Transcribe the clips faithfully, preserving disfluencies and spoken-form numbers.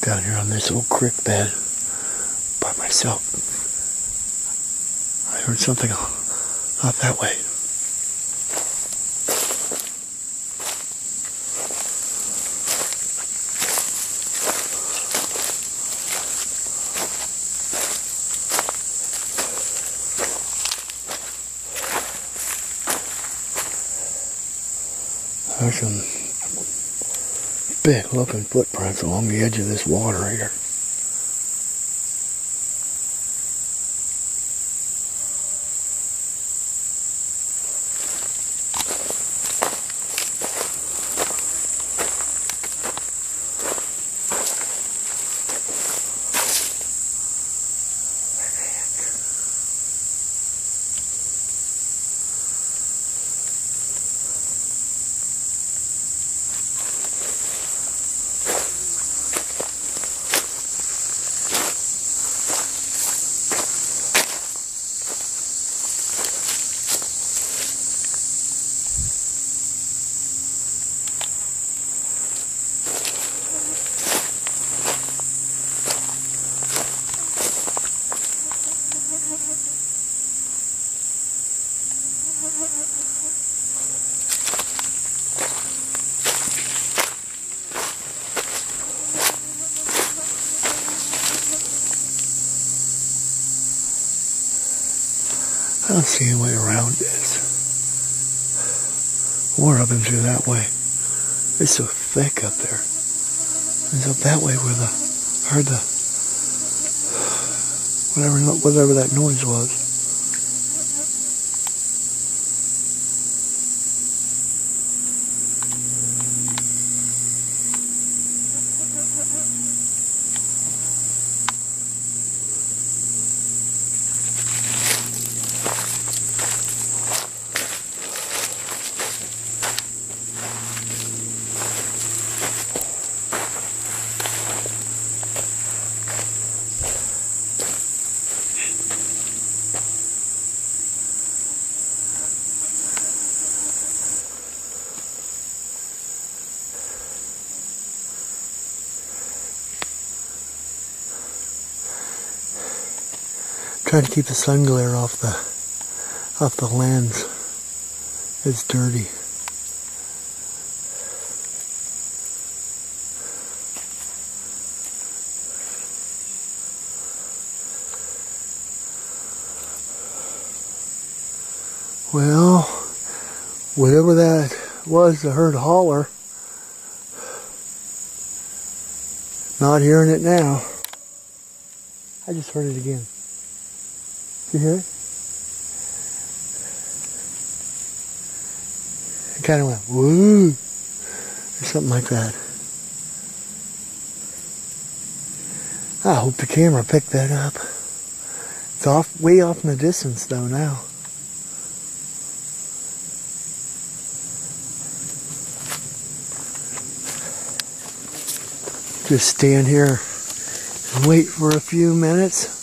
down here on this old creek bed by myself. I heard something off that way. There's some big looking footprints along the edge of this water here. I don't see any way around this. Or up and through that way. It's so thick up there. It's up that way where the heard the whatever whatever that noise was. Trying to keep the sun glare off the off the lens. It's dirty. Well, whatever that was, I heard a holler. Not hearing it now. I just heard it again. You hear it? It kind of went, woo, or something like that. I hope the camera picked that up. It's off, way off in the distance though now. Just stand here and wait for a few minutes.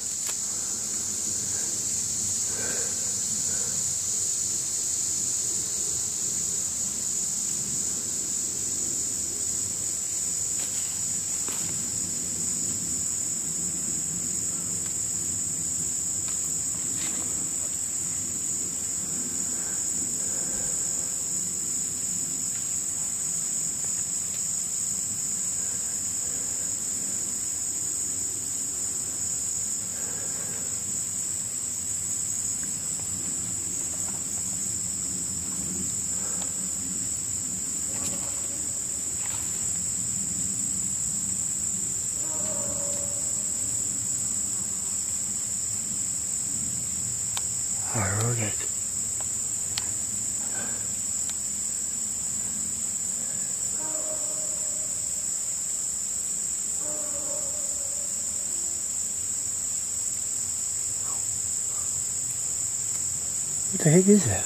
I heard it. What the heck is that?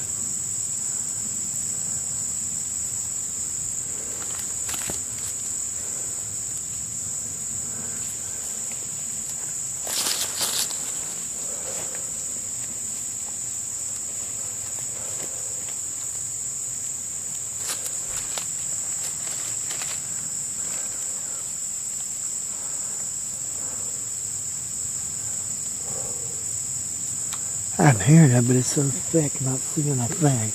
I'm hearing it, but it's so thick, not seeing a thing.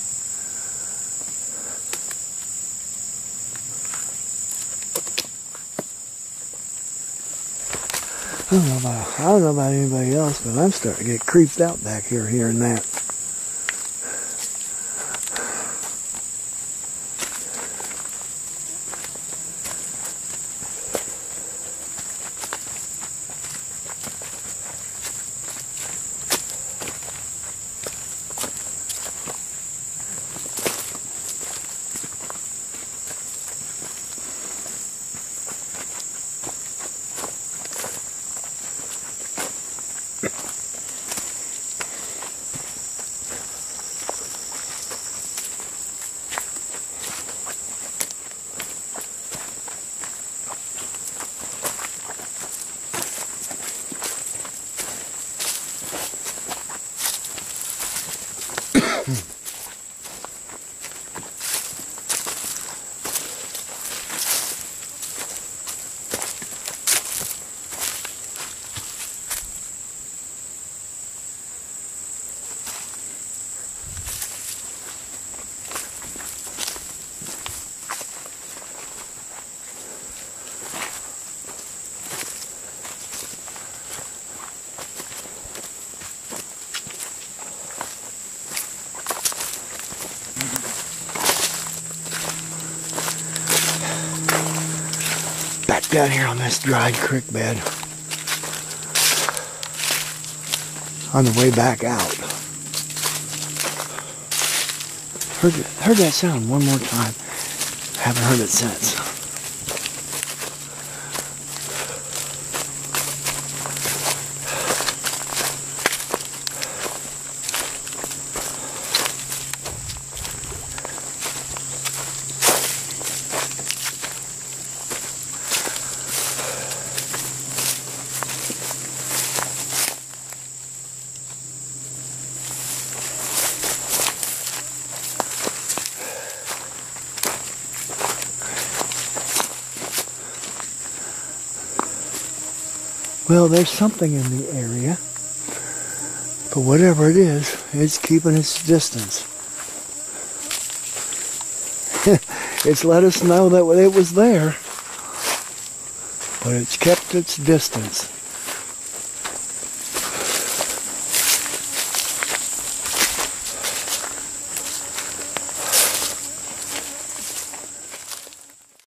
I don't know about, I don't know about anybody else, but I'm starting to get creeped out back here hearing that. Back down here on this dried creek bed. On the way back out. Heard, heard that sound one more time. Haven't heard it since. Well, there's something in the area, but whatever it is, it's keeping its distance. It's let us know that it was there, but it's kept its distance.